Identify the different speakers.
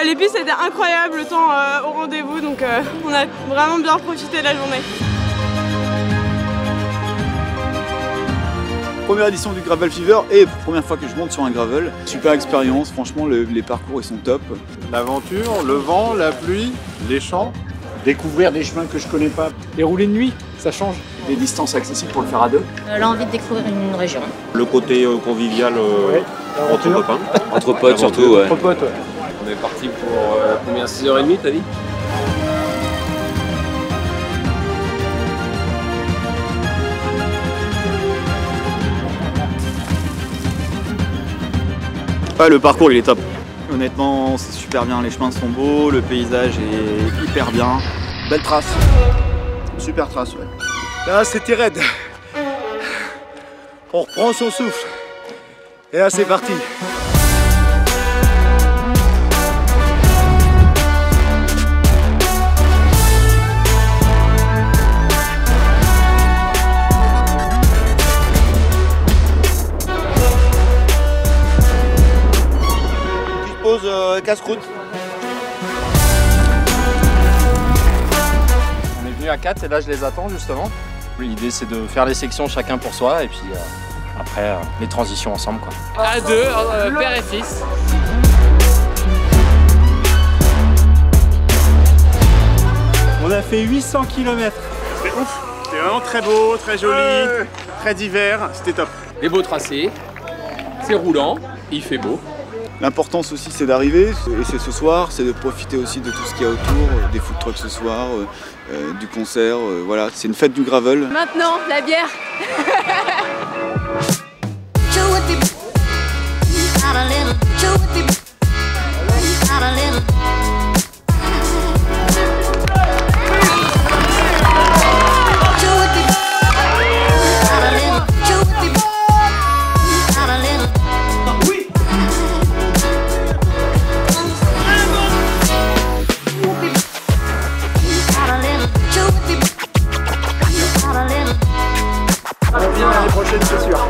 Speaker 1: Les pistes étaient incroyables, le temps au rendez-vous, donc on a vraiment bien profité de la journée.
Speaker 2: Première édition du Gravel Fever et première fois que je monte sur un gravel. Super expérience, franchement les parcours ils sont top.
Speaker 3: L'aventure, le vent, la pluie, les champs.
Speaker 4: Découvrir des chemins que je connais pas.
Speaker 5: Et rouler de nuit, ça change.
Speaker 2: Des distances accessibles pour le faire à deux.
Speaker 6: L'envie de découvrir une région.
Speaker 7: Le côté convivial entre copains.
Speaker 8: Entre potes surtout, ouais.
Speaker 5: Entre potes, ouais.
Speaker 8: On est parti pour combien, 6h30 t'as dit?
Speaker 2: Ouais, le parcours il est top. Honnêtement c'est super bien, les chemins sont beaux, le paysage est hyper bien. Belle trace. Super trace, ouais.
Speaker 3: Là c'était raide. On reprend son souffle. Et là c'est parti.
Speaker 2: Casse-croûte.
Speaker 9: On est venu à 4 et là je les attends justement. L'idée c'est de faire les sections chacun pour soi et puis après les transitions ensemble quoi.
Speaker 5: À deux, père et fils.
Speaker 3: On a fait 800 km. C'était ouf. C'était vraiment très beau, très joli, très divers. C'était top.
Speaker 5: Des beaux tracés, c'est roulant, il fait beau.
Speaker 2: L'importance aussi c'est d'arriver, et c'est ce soir, c'est de profiter aussi de tout ce qu'il y a autour, des food trucks ce soir, du concert, voilà, c'est une fête du gravel.
Speaker 1: Maintenant, la bière.
Speaker 3: L'année prochaine c'est sûr.